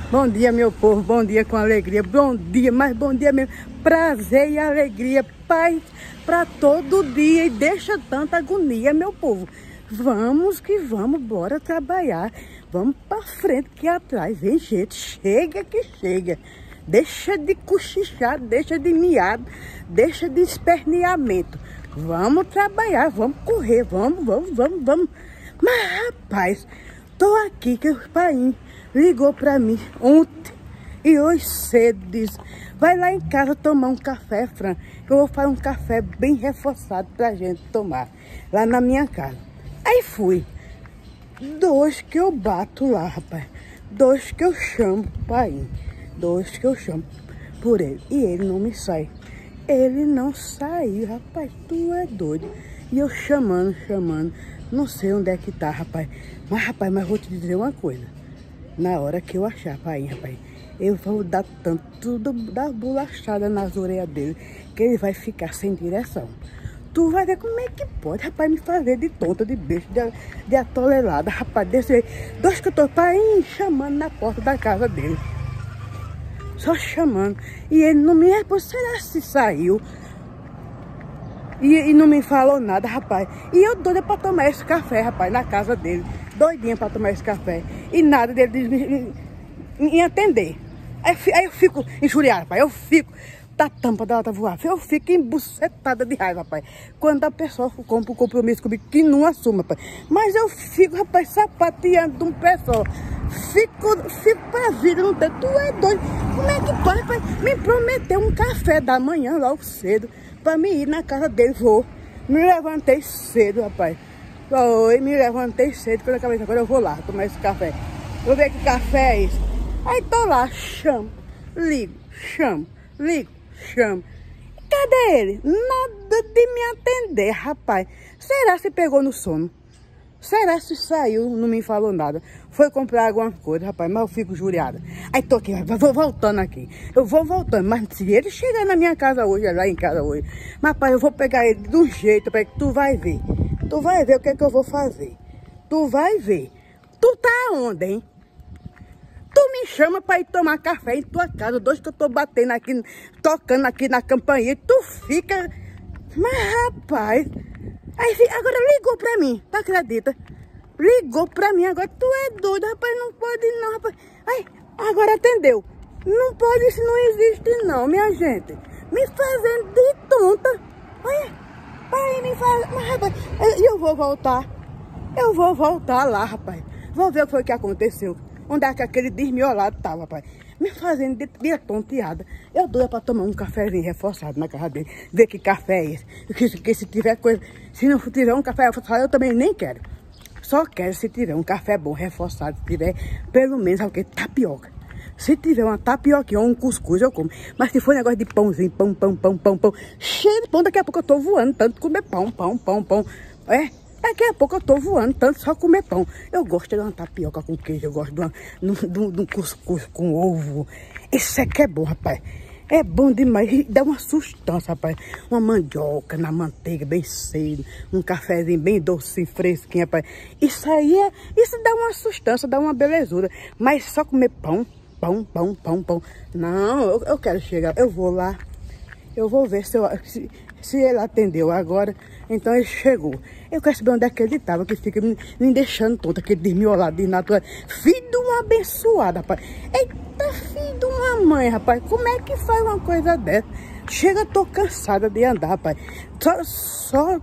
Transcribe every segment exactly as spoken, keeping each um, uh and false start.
Bom dia, meu povo, bom dia com alegria, bom dia, mas bom dia mesmo, prazer e alegria, paz para todo dia e deixa tanta agonia, meu povo. Vamos que vamos, bora trabalhar, vamos para frente que atrás vem gente, chega que chega. Deixa de cochichar, deixa de miado, deixa de esperneamento. Vamos trabalhar, vamos correr, vamos, vamos, vamos, vamos. Mas rapaz, tô aqui que o pai ligou pra mim ontem e hoje cedo disse, vai lá em casa tomar um café, Fran, que eu vou fazer um café bem reforçado pra gente tomar lá na minha casa. Aí fui, dois que eu bato lá, rapaz, dois que eu chamo pai, dois que eu chamo por ele e ele não me sai, ele não saiu, rapaz, tu é doido. E eu chamando, chamando, não sei onde é que tá, rapaz, mas rapaz, mas vou te dizer uma coisa. Na hora que eu achar, pai, rapaz, eu vou dar tanto, tudo, dar bolachada nas orelhas dele, que ele vai ficar sem direção. Tu vai ver como é que pode, rapaz, me fazer de tonta, de besta, de, de atolelada, rapaz, desse jeito. Dois que eu tô, pai, chamando na porta da casa dele. Só chamando. E ele não me respondeu, será se saiu? E, e não me falou nada, rapaz. E eu doida pra tomar esse café, rapaz, na casa dele. Doidinha pra tomar esse café. E nada dele me, me, me atender. Aí, aí eu fico injuriada, rapaz. Eu fico da tampa da outra voar. Eu fico embucetada de raiva, rapaz. Quando a pessoa compra um compromisso comigo que não assume, rapaz. Mas eu fico, rapaz, sapateando de um pé só. Fico, fico pra vida, não tem. Tu é doido. Como é que pode, rapaz? Me prometeu um café da manhã logo cedo pra me ir na casa dele. Vou. Me levantei cedo, rapaz. Oi, me levantei cedo, quando eu acabei agora eu vou lá tomar esse café. Vou ver que café é esse. Aí tô lá, chamo, ligo, chamo, ligo, chamo. Cadê ele? Nada de me atender, rapaz. Será se pegou no sono? Será se saiu, não me falou nada? Foi comprar alguma coisa, rapaz, mas eu fico juriada. Aí tô aqui, vou voltando aqui. Eu vou voltando, mas se ele chegar na minha casa hoje, lá em casa hoje, mas, rapaz, eu vou pegar ele de um jeito, para que tu vai ver. Tu vai ver o que é que eu vou fazer. Tu vai ver. Tu tá onde, hein? Tu me chama pra ir tomar café em tua casa. Dois que eu tô batendo aqui, tocando aqui na campainha. E tu fica... Mas, rapaz... Aí, agora ligou pra mim, tu acredita? Ligou pra mim, agora tu é doido, rapaz. Não pode não, rapaz. Aí, agora atendeu. Não pode, isso não existe não, minha gente. Me fazendo de tonta. Olha... Pai, me fala, mas rapaz, eu, eu vou voltar, eu vou voltar lá, rapaz, vou ver o que foi que aconteceu, onde é que aquele desmiolado tava, rapaz, me fazendo de, de tonteada. Eu doida pra tomar um cafezinho reforçado na casa dele, ver que café é esse, que, que se tiver coisa, se não tiver um café reforçado, eu também nem quero, só quero se tiver um café bom reforçado, se tiver pelo menos o que, tapioca. Se tiver uma tapioquinha ou um cuscuz, eu como. Mas se for negócio de pãozinho, pão, pão, pão, pão, pão, cheio de pão, daqui a pouco eu tô voando, tanto comer pão, pão, pão, pão. É, daqui a pouco eu tô voando, tanto só comer pão. Eu gosto de uma tapioca com queijo, eu gosto de, uma, de, de, de um cuscuz com ovo. Isso aqui é bom, rapaz. É bom demais, e dá uma sustância, rapaz. Uma mandioca na manteiga, bem cedo. Um cafezinho bem docinho, fresquinho, rapaz. Isso aí é, isso dá uma sustância, dá uma belezura. Mas só comer pão. Pão, pão, pão, pão. Não, eu, eu quero chegar. Eu vou lá. Eu vou ver se, eu, se, se ele atendeu agora. Então ele chegou. Eu quero saber onde é que ele estava, que fica me, me deixando tonta, aquele desmiolado de natural. Filho de uma abençoada, rapaz. Eita, filho de uma mãe, rapaz. Como é que faz uma coisa dessa? Chega, eu tô cansada de andar, rapaz. Só, só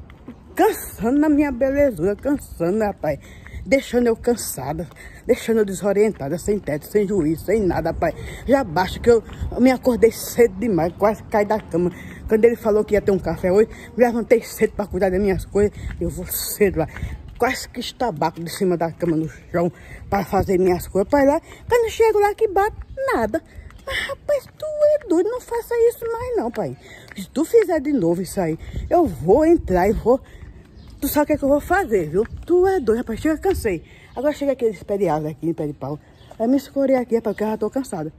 cansando na minha belezura, cansando, rapaz. Deixando eu cansada, deixando eu desorientada, sem teto, sem juízo, sem nada, rapaz. Já basta que eu, eu me acordei cedo demais, quase caí da cama. Quando ele falou que ia ter um café hoje, me levantei cedo para cuidar das minhas coisas. Eu vou cedo lá, quase que estabaco de cima da cama no chão para fazer minhas coisas. Para lá, quando eu chego lá que bate, nada. Mas, rapaz, tu é doido, não faça isso mais não, pai. Se tu fizer de novo isso aí, eu vou entrar e vou... Tu sabe o que é que eu vou fazer, viu? Tu é doido, rapaz. Chega, cansei. Agora chega aqueles pé de árvore aqui, pé de pau. Aí me escorei aqui, rapaz, porque eu já tô cansada.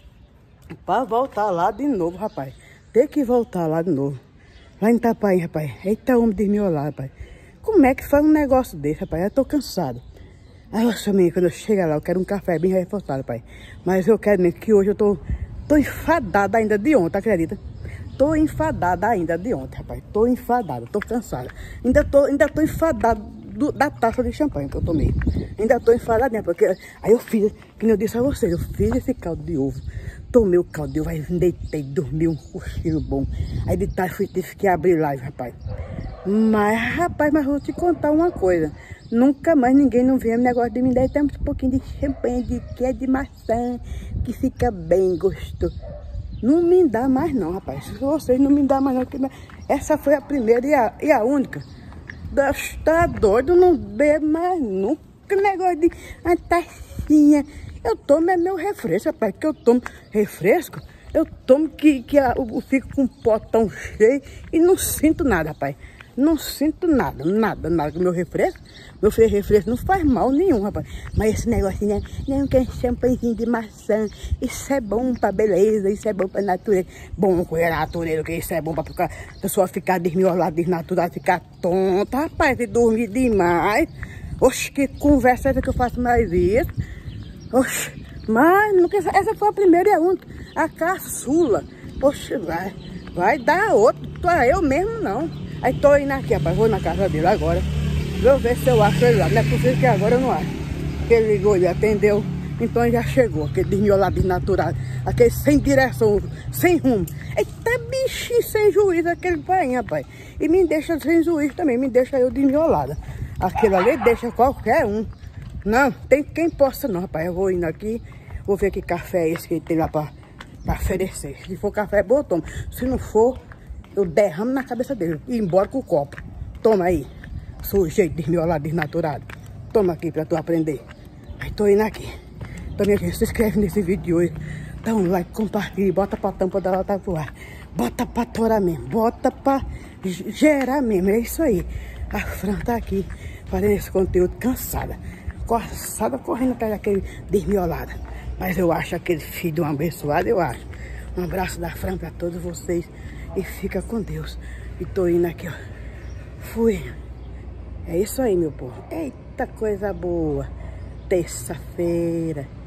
Pra voltar lá de novo, rapaz. Tem que voltar lá de novo. Lá em Itapaí, rapaz. Eita, homem desmiolado, rapaz. Como é que faz um negócio desse, rapaz? Eu tô cansado. Nossa, menina, quando eu chegar lá, eu quero um café bem reforçado, pai. Mas eu quero mesmo que hoje eu tô, tô enfadada ainda de ontem, acredita? Tô enfadada ainda de ontem, rapaz. Tô enfadada, tô cansada. Ainda tô, ainda tô enfadada do, da taça de champanhe que eu tomei. Ainda tô enfadadinha, porque aí eu fiz, que nem eu disse a vocês, eu fiz esse caldo de ovo. Tomei o caldo de ovo, aí deitei, dormi um cochilo bom. Aí de tarde fui, tive que abrir live, rapaz. Mas, rapaz, mas vou te contar uma coisa. Nunca mais ninguém não vê o negócio de me dar até um pouquinho de champanhe, de que é de maçã, que fica bem gostoso. Não me dá mais não, rapaz. Vocês não me dão mais não. Porque essa foi a primeira e a, e a única. Tá doido, não bebo mais nunca. Negócio de uma tacinha. Eu tomo é meu refresco, rapaz. Que eu tomo refresco, eu tomo que, que a, eu fico com um potão cheio e não sinto nada, rapaz. Não sinto nada, nada, nada. Meu refresco, meu refresco não faz mal nenhum, rapaz. Mas esse negocinho, né? Não quer champanhezinho de maçã. Isso é bom pra beleza, isso é bom pra natureza. Bom com a natureza, que isso é bom pra ficar, a pessoa ficar desmiolada, desnaturada, ficar tonta, rapaz, e dormir demais. Oxe, que conversa é essa que eu faço mais isso? Oxe, mas nunca, essa foi a primeira e a única. A caçula. Poxa, vai, vai dar outro. Eu mesmo não. Aí tô indo aqui, rapaz, vou na casa dele agora. Vou ver se eu acho ele lá. Não é possível que agora eu não acho. Porque ele ligou e atendeu. Então já chegou, aquele desmiolado desnaturado. Aquele sem direção, sem rumo. Eita bichinho sem juízo aquele pai, rapaz. E me deixa sem juízo também, me deixa eu desmiolada. Aquele ali deixa qualquer um. Não, tem quem possa não, rapaz. Eu vou indo aqui, vou ver que café é esse que ele tem lá pra, pra oferecer. Se for café bom, eu tomo. Se não for, eu derramo na cabeça dele e embora com o copo. Toma aí, sujeito desmiolado, desnaturado. Toma aqui pra tu aprender. Aí tô indo aqui. Também aqui, se inscreve nesse vídeo de hoje. Dá um like, compartilha, bota pra tampa da lata voar. Bota pra torar mesmo, bota pra gerar mesmo. É isso aí. A Fran tá aqui fazendo esse conteúdo cansada. Cansada correndo atrás daquele desmiolado. Mas eu acho aquele filho de um abençoado, eu acho. Um abraço da Fran pra todos vocês. E fica com Deus. E tô indo aqui, ó. Fui. É isso aí, meu povo. Eita coisa boa. Terça-feira.